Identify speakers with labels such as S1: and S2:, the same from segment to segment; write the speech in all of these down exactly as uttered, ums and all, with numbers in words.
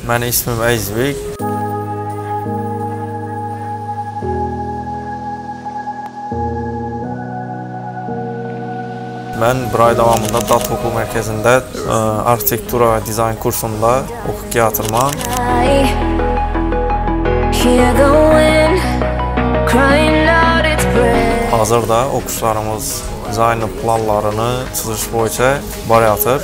S1: Mənim ismim Əzizbek. Mən bir ay davamında Dağ Toku mərkəzində arxitektura və dizayn kursunda oxuq yatırmam. Hazırda oxuşlarımız dizayn planlarını çiziş boyunca barayatır.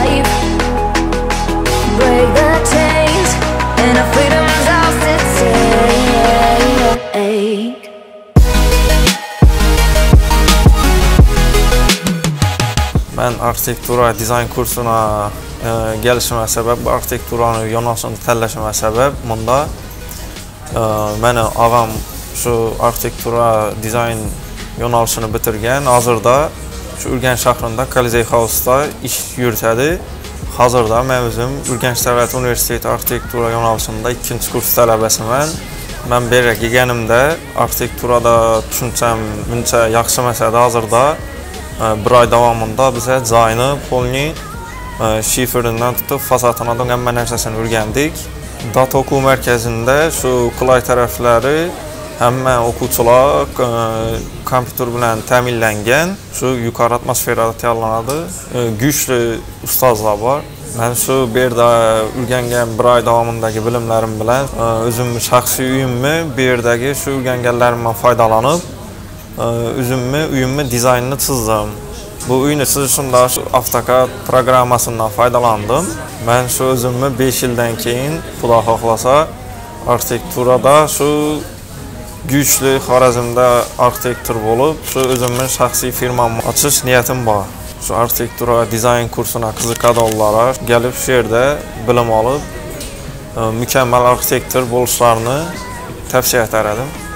S1: Mən arxitektura dizayn kursuna e, gəlişimə səbəb, arxitekturanın yönəlişini təlləşimə səbəb bunda e, məni ağam şu arxitektura dizayn yönəlişini bitirgən, hazırda şu Ürgənc şəhərində Kolizey House-da iş yürütədi. Hazırda mən özüm Ürgənc Dövlət Universiteti arxitektura yönəlişində ikinci kurs tələbəsiyəm. Mən belə gələnimdə arxitekturada düşüncəm müncə yaxşı məsələdə hazırda bir ay davamında bizə dizaynı, polni, şiferindən tutub fasadına da qəmmə nəşəsini öyrəndik. Dağ Toku mərkəzində şu qulay tərəfləri həmmən oxucular kompüter bilən təminlənən, şu yukarı atmosferada təyarlanadı, güclü ustazlar var. Mən şu bir də Ürgəngən bir ay davamındakı bilimlərim bilən, özümün şəxsi uyummu, bir dəki şu Ürgəngənlərimdən faydalanıb, üzümü, uyumlu dizaynını çizdim. Bu uyunu çizişimdə şu AutoCAD proqramasından faydalandım. Mən şu özümü beş ildən keyin Xuda xohlasa arxitekturada şu güclü Xorazmdə arxitektor olub, şu özümün şəxsi firmamı açış niyyətim var. Şu arxitektura dizayn kursuna qiziqadanlara gəlib şu yerdə bilim alıb, mükəmməl arxitektor oluşlarını təvsiyə edərdim.